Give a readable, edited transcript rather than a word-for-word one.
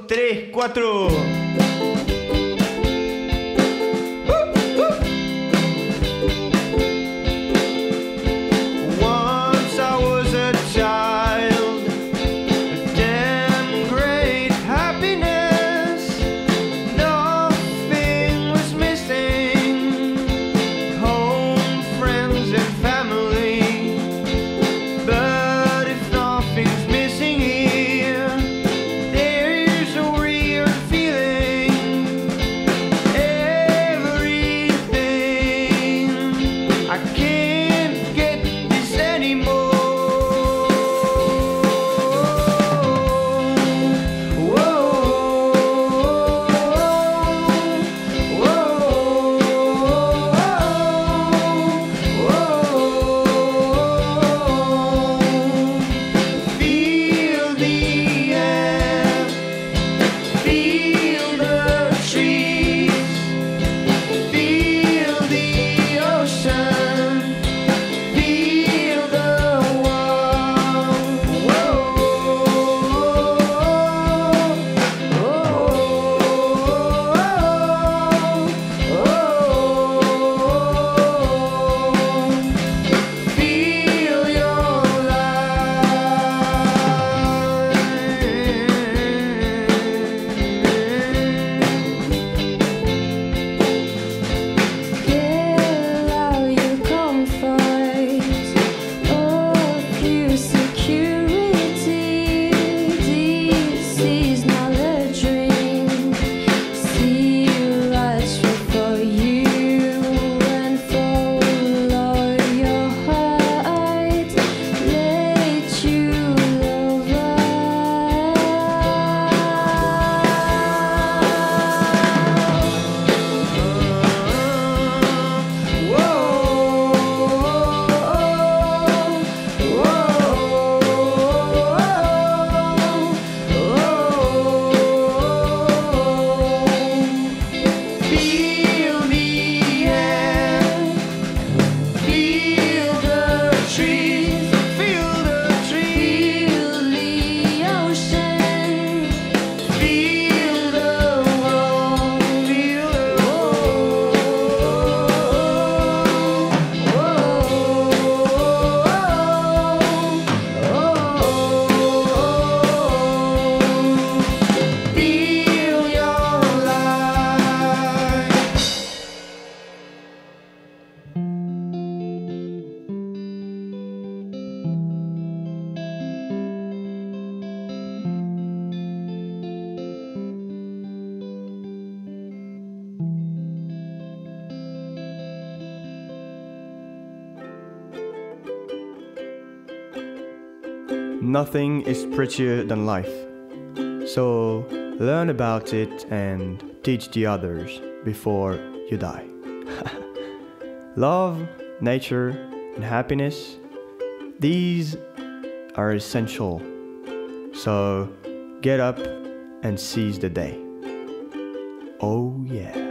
2, 3, 4. Once I was a child, a damn great happiness. Nothing was missing, home, friends and family. But if nothing's missing here, there's a weird feeling. Everything, I can't get this anymore. Feel the air, feel the trees, feel the ocean, feel the world. Feel your Allow your comfort, oh, pure security. This is not a dream. See what's right for you and follow your heart. Let you love Feel the air, feel the trees, feel the trees, feel the ocean. feel the world, feel the feel your life. Nothing is prettier than life, so learn about it and teach the others before you die. Love, nature, and happiness, these are essential, so get up and seize the day. Oh yeah.